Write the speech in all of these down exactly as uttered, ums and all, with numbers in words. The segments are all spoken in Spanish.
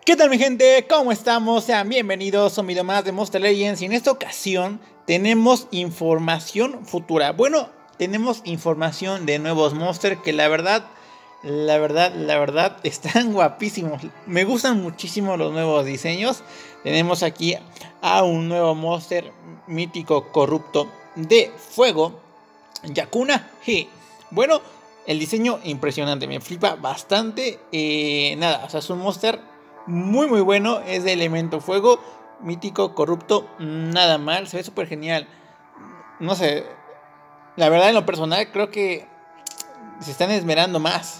¿Qué tal, mi gente? ¿Cómo estamos? Sean bienvenidos a un video más de Monster Legends. Y en esta ocasión tenemos información futura. Bueno, tenemos información de nuevos monsters que la verdad, la verdad, la verdad están guapísimos. Me gustan muchísimo los nuevos diseños. Tenemos aquí a un nuevo monster mítico corrupto de fuego, Yakuna He. Bueno, el diseño impresionante, me flipa bastante. Eh, nada, o sea, es un monster muy muy bueno, es de elemento fuego, mítico, corrupto, nada mal, se ve súper genial. No sé, la verdad en lo personal creo que se están esmerando más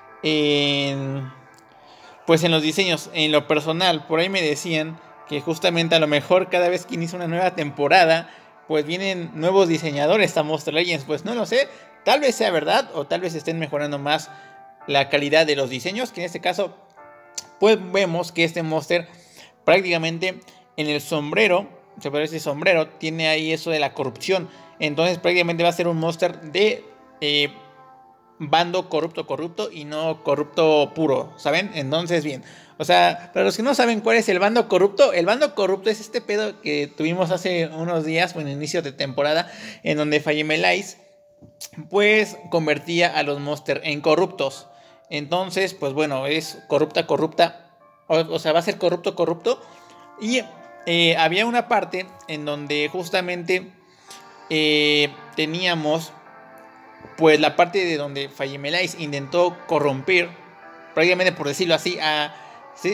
en, pues en los diseños. En lo personal, por ahí me decían que justamente a lo mejor cada vez que inicia una nueva temporada, pues vienen nuevos diseñadores a Monster Legends. Pues no lo sé, tal vez sea verdad o tal vez estén mejorando más la calidad de los diseños, que en este caso pues vemos que este monster prácticamente en el sombrero, se puede decir sombrero, tiene ahí eso de la corrupción. Entonces prácticamente va a ser un monster de eh, bando corrupto corrupto y no corrupto puro, ¿saben? Entonces bien, o sea, para los que no saben cuál es el bando corrupto, el bando corrupto es este pedo que tuvimos hace unos días, en el inicio de temporada, en donde Fayemelais pues convertía a los monsters en corruptos. Entonces, pues bueno, es corrupta, corrupta, o, o sea, va a ser corrupto, corrupto. Y eh, había una parte en donde justamente eh, teníamos, pues la parte de donde Fayemelais intentó corromper, prácticamente por decirlo así, a, ¿sí?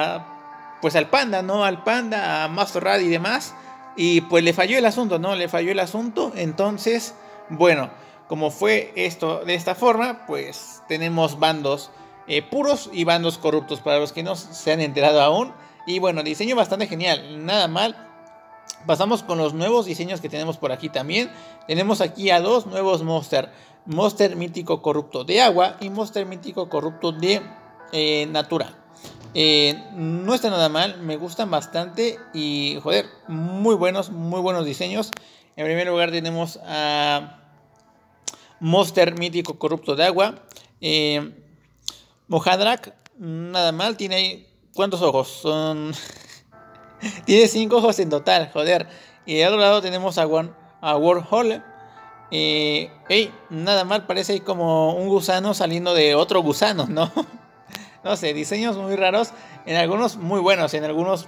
a pues al panda, ¿no? Al panda, a Master Rad y demás. Y pues le falló el asunto, ¿no? Le falló el asunto, entonces, bueno, como fue esto de esta forma, pues tenemos bandos eh, puros y bandos corruptos para los que no se han enterado aún. Y bueno, diseño bastante genial, nada mal. Pasamos con los nuevos diseños que tenemos por aquí también. Tenemos aquí a dos nuevos monster. Monster mítico corrupto de agua y monster mítico corrupto de eh, natura. Eh, no está nada mal, me gustan bastante y joder, muy buenos, muy buenos diseños. En primer lugar tenemos a monster mítico corrupto de agua, eh, Mohadrak, nada mal, tiene ahí, ¿cuántos ojos? Son... tiene cinco ojos en total, joder. Y de otro lado tenemos a, One, a Warhol, eh, hey, nada mal, parece como un gusano saliendo de otro gusano, ¿no? No sé, diseños muy raros, en algunos muy buenos, en algunos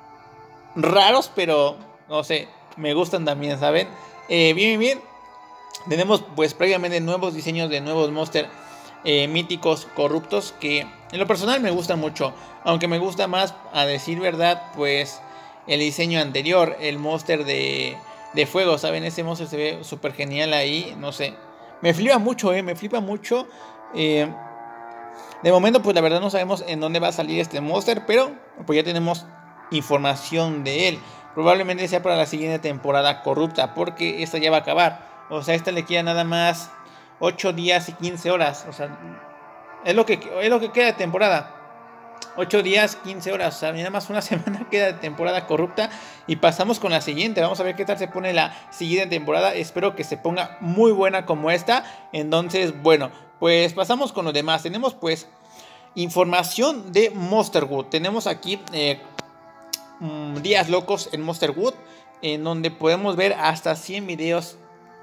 raros, pero no sé, me gustan también, ¿saben? Eh, bien, bien, bien. Tenemos pues prácticamente nuevos diseños de nuevos monster eh, míticos corruptos que en lo personal me gustan mucho. Aunque me gusta más, a decir verdad, pues el diseño anterior, el monster de, de fuego, ¿saben? Ese monster se ve súper genial ahí, no sé. Me flipa mucho, eh, me flipa mucho. Eh, de momento pues la verdad no sabemos en dónde va a salir este monster, pero pues ya tenemos información de él. Probablemente sea para la siguiente temporada corrupta, porque esta ya va a acabar. O sea, esta le queda nada más ocho días y quince horas. O sea, es lo que, es lo que queda de temporada. ocho días, quince horas. O sea, nada más una semana queda de temporada corrupta. Y pasamos con la siguiente. Vamos a ver qué tal se pone la siguiente temporada. Espero que se ponga muy buena como esta. Entonces, bueno, pues pasamos con los demás. Tenemos pues información de Monsterwood. Tenemos aquí eh, mmm, días locos en Monsterwood, en donde podemos ver hasta cien videos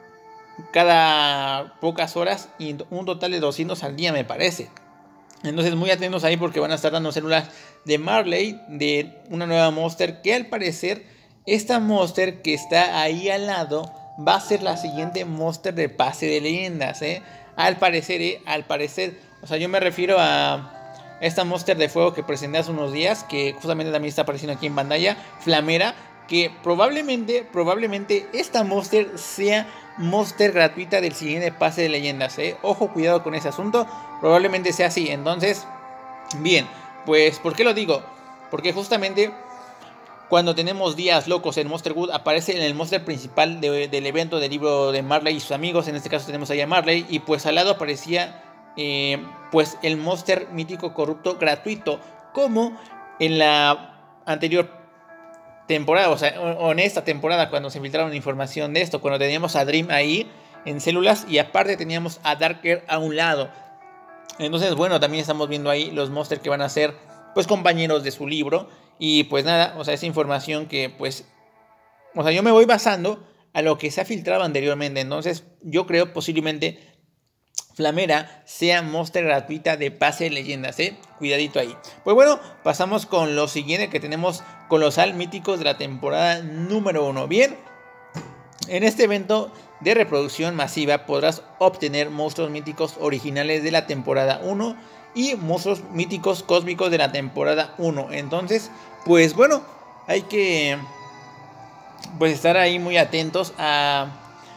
cada pocas horas y un total de doscientos al día, me parece. Entonces muy atentos ahí porque van a estar dando células de Marley, de una nueva monster que al parecer esta monster que está ahí al lado va a ser la siguiente monster de pase de leyendas, ¿eh? Al parecer, ¿eh? Al parecer, o sea, yo me refiero a esta monster de fuego que presenté hace unos días, que justamente también está apareciendo aquí en pantalla, Flamera, que probablemente, probablemente esta monster sea monster gratuita del siguiente pase de leyendas, ¿eh? Ojo, cuidado con ese asunto, probablemente sea así. Entonces, bien, pues, ¿por qué lo digo? Porque justamente cuando tenemos días locos en Monsterwood, aparece en el monster principal de, del evento del libro de Marley y sus amigos. En este caso tenemos ahí a Marley, y pues al lado aparecía eh, pues el monster mítico corrupto gratuito, como en la anterior temporada, o sea, o en esta temporada cuando se filtraron información de esto, cuando teníamos a Dream ahí en células y aparte teníamos a Darker a un lado. Entonces, bueno, también estamos viendo ahí los monsters que van a ser pues compañeros de su libro. Y pues nada, o sea, esa información que pues, o sea, yo me voy basando a lo que se ha filtrado anteriormente. Entonces yo creo posiblemente Flamera sea monster gratuita de pase de leyendas, ¿eh? Cuidadito ahí. Pues bueno, pasamos con lo siguiente que tenemos: Colosal Míticos de la temporada número uno. Bien, en este evento de reproducción masiva podrás obtener monstruos míticos originales de la temporada uno y monstruos míticos cósmicos de la temporada uno. Entonces, pues bueno, hay que pues estar ahí muy atentos a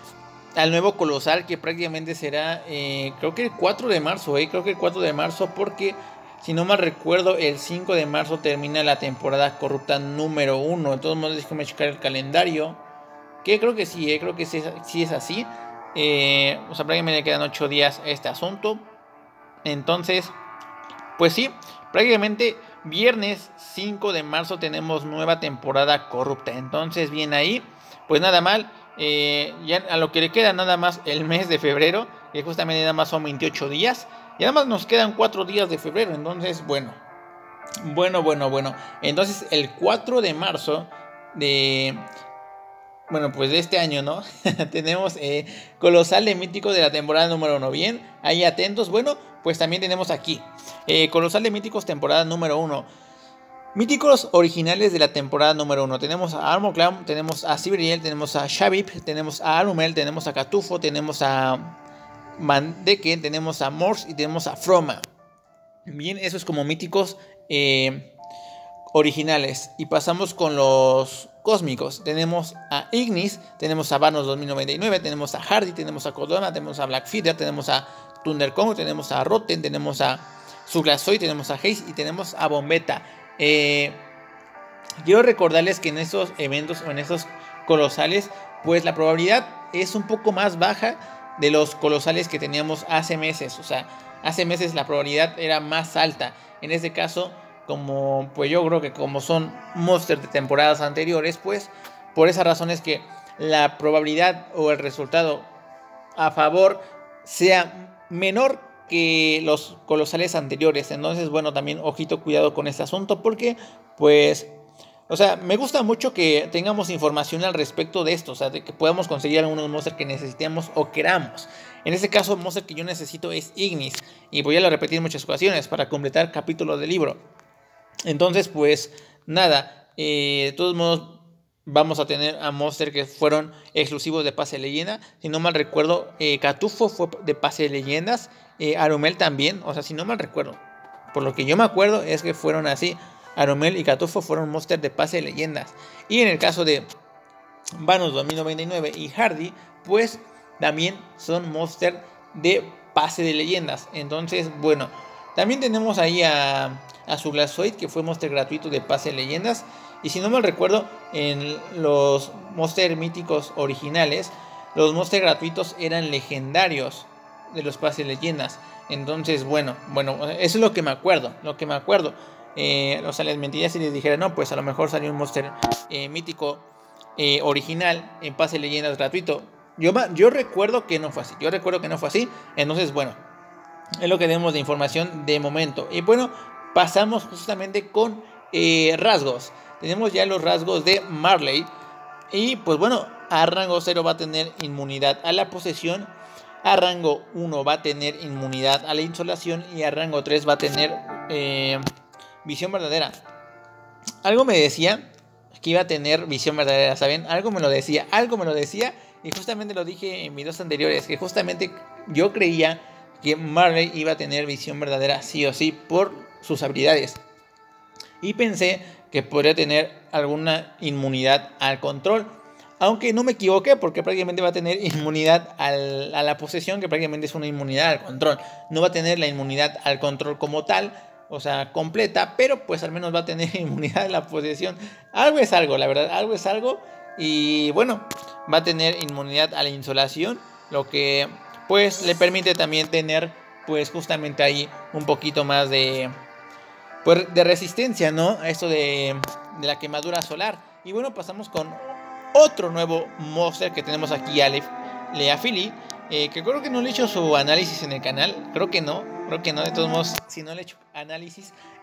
al nuevo Colosal, que prácticamente será, eh, creo que el cuatro de marzo, eh, creo que el cuatro de marzo, porque si no mal recuerdo, el cinco de marzo termina la temporada corrupta número uno. De todos modos, déjame checar el calendario, que creo que sí, eh, creo que sí, sí es así. Eh, o sea, prácticamente quedan ocho días a este asunto. Entonces, pues sí, prácticamente viernes cinco de marzo tenemos nueva temporada corrupta. Entonces, bien ahí, pues nada mal. Eh, ya a lo que le queda nada más el mes de febrero, que justamente nada más son veintiocho días, y nada más nos quedan cuatro días de febrero. Entonces, bueno, bueno, bueno, bueno. Entonces, el cuatro de marzo de, bueno, pues de este año, ¿no? tenemos eh, Colosal de Mítico de la temporada número uno. Bien, ahí atentos. Bueno, pues también tenemos aquí eh, Colosal de Míticos temporada número uno. Míticos originales de la temporada número uno. Tenemos a Armor Clown, tenemos a Siviriel, tenemos a Shavip, tenemos a Arumel, tenemos a Catufo, tenemos a Mandeke, tenemos a Morse y tenemos a Froma. Bien, eso es como míticos eh, originales. Y pasamos con los cósmicos. Tenemos a Ignis, tenemos a Vanos dos mil noventa y nueve, tenemos a Hardy, tenemos a Kodama, tenemos a Blackfeeder, tenemos a Thunderkong, tenemos a Rotten, tenemos a Zuglasoy, tenemos a Haze y tenemos a Bombetta. Eh, quiero recordarles que en estos eventos o en estos colosales, pues la probabilidad es un poco más baja de los colosales que teníamos hace meses. O sea, hace meses la probabilidad era más alta. En este caso, como pues yo creo que como son monsters de temporadas anteriores, pues por esa razón es que la probabilidad o el resultado a favor sea menor que los colosales anteriores. Entonces, bueno, también ojito, cuidado con este asunto, porque pues, o sea, me gusta mucho que tengamos información al respecto de esto, o sea, de que podamos conseguir algunos monsters que necesitemos o queramos. En este caso, el monster que yo necesito es Ignis, y voy a repetir en muchas ocasiones para completar capítulos del libro. Entonces, pues, nada, eh, de todos modos vamos a tener a monster que fueron exclusivos de pase de leyenda. Si no mal recuerdo, eh, Catufo fue de pase de leyendas. Eh, Arumel también, o sea, si no mal recuerdo, por lo que yo me acuerdo es que fueron así. Arumel y Catufo fueron monsters de pase de leyendas. Y en el caso de Vanos dos mil noventa y nueve y Hardy, pues también son monsters de pase de leyendas. Entonces, bueno, también tenemos ahí a, a Zuglasoid, que fue monster gratuito de pase de leyendas. Y si no mal recuerdo, en los monsters míticos originales, los monsters gratuitos eran legendarios de los pases de leyendas. Entonces, bueno, bueno, eso es lo que me acuerdo, lo que me acuerdo. Eh, o sea, les mentiría si les dijera, no, pues a lo mejor salió un monster eh, mítico eh, original en pase de leyendas gratuito. Yo, yo recuerdo que no fue así, yo recuerdo que no fue así. Entonces, bueno, es lo que tenemos de información de momento. Y bueno, pasamos justamente con eh, rasgos. Tenemos ya los rasgos de Marley. Y pues bueno, a rango cero va a tener inmunidad a la posesión. A rango uno va a tener inmunidad a la insolación. Y a rango tres va a tener eh, visión verdadera. Algo me decía que iba a tener visión verdadera, ¿saben? Algo me lo decía, algo me lo decía. Y justamente lo dije en videos anteriores, que justamente yo creía que Marley iba a tener visión verdadera sí o sí por sus habilidades. Y pensé que podría tener alguna inmunidad al control. Aunque no me equivoqué, porque prácticamente va a tener inmunidad al, a la posesión, que prácticamente es una inmunidad al control. No va a tener la inmunidad al control como tal, o sea, completa, pero pues al menos va a tener inmunidad a la posesión. Algo es algo, la verdad, algo es algo. Y bueno, va a tener inmunidad a la insolación, lo que pues le permite también tener pues justamente ahí un poquito más de... pues de resistencia, ¿no? A esto de, de la quemadura solar. Y bueno, pasamos con otro nuevo monster que tenemos aquí, Aleph Leafili, eh, que creo que no le he hecho su análisis en el canal. Creo que no, creo que no. De todos modos, si no le he hecho análisis,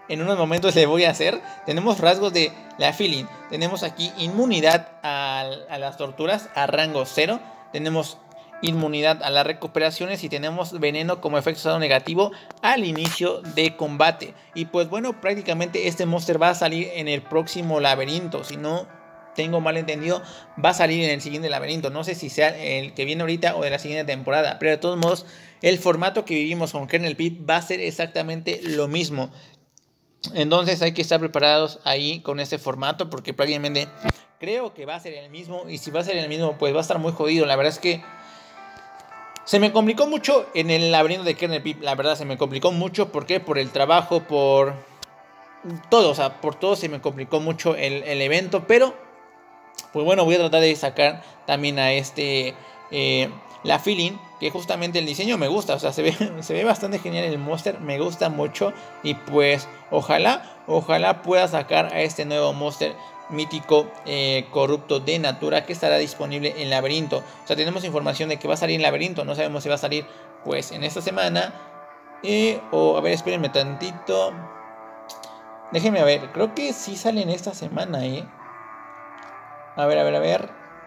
en unos momentos le voy a hacer. Tenemos rasgos de la feeling. Tenemos aquí inmunidad a, a las torturas a rango cero. Tenemos inmunidad a las recuperaciones y tenemos veneno como efecto estado negativo al inicio de combate. Y pues bueno, prácticamente este monster va a salir en el próximo laberinto. Si no tengo mal entendido, va a salir en el siguiente laberinto. No sé si sea el que viene ahorita o de la siguiente temporada, pero de todos modos el formato que vivimos con Kernel Pit va a ser exactamente lo mismo. Entonces hay que estar preparados ahí con este formato, porque prácticamente creo que va a ser el mismo. Y si va a ser el mismo, pues va a estar muy jodido. La verdad es que se me complicó mucho en el laberinto de Kernel Pit. La verdad se me complicó mucho. ¿Por qué? Por el trabajo, por todo. O sea, por todo se me complicó mucho el, el evento. Pero pues bueno, voy a tratar de sacar también a este eh, la feeling, que justamente el diseño me gusta. O sea, se ve, se ve bastante genial el monster, me gusta mucho. Y pues ojalá, ojalá pueda sacar a este nuevo monster mítico eh, corrupto de Natura, que estará disponible en laberinto. O sea, tenemos información de que va a salir en laberinto. No sabemos si va a salir pues en esta semana eh, o a ver, espérenme tantito. Déjenme a ver, creo que sí sale en esta semana, eh A ver, a ver, a ver.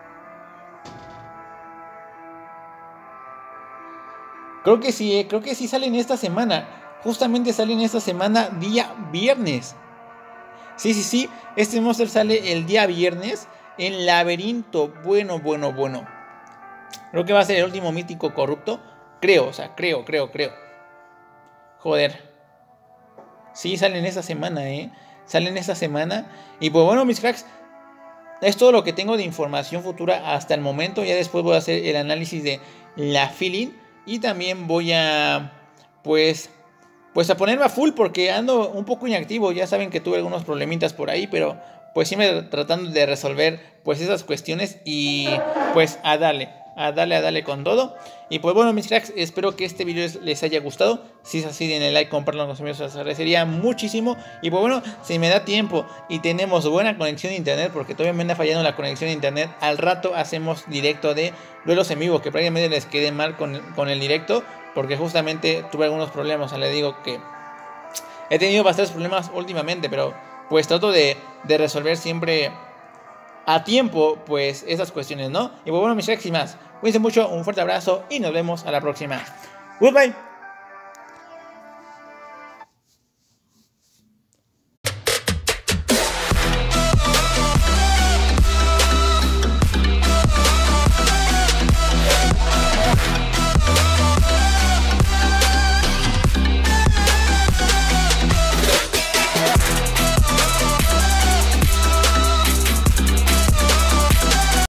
Creo que sí, eh, creo que sí sale en esta semana. Justamente sale en esta semana, día viernes. Sí, sí, sí. Este monster sale el día viernes en laberinto. Bueno, bueno, bueno. Creo que va a ser el último mítico corrupto. Creo, o sea, creo, creo, creo. Joder. Sí, sale en esta semana, eh. Sale en esta semana. Y pues bueno, mis cracks, es todo lo que tengo de información futura hasta el momento. Ya después voy a hacer el análisis de la feeling. Y también voy a pues, pues a ponerme a full, porque ando un poco inactivo. Ya saben que tuve algunos problemitas por ahí, pero pues siempre tratando de resolver pues esas cuestiones. Y pues a darle, a darle, a darle con todo. Y pues bueno, mis cracks, espero que este video les haya gustado. Si es así, denle like, compartan con los amigos, les agradecería muchísimo. Y pues bueno, si me da tiempo y tenemos buena conexión de internet, porque todavía me anda fallando la conexión de internet, al rato hacemos directo de duelos en vivo, que prácticamente les quede mal con, con el directo, porque justamente tuve algunos problemas. O sea, les digo que he tenido bastantes problemas últimamente, pero pues trato de, de resolver siempre a tiempo pues esas cuestiones, ¿no? Y pues bueno, mis cracks y más, cuídense mucho, un fuerte abrazo y nos vemos a la próxima. Goodbye.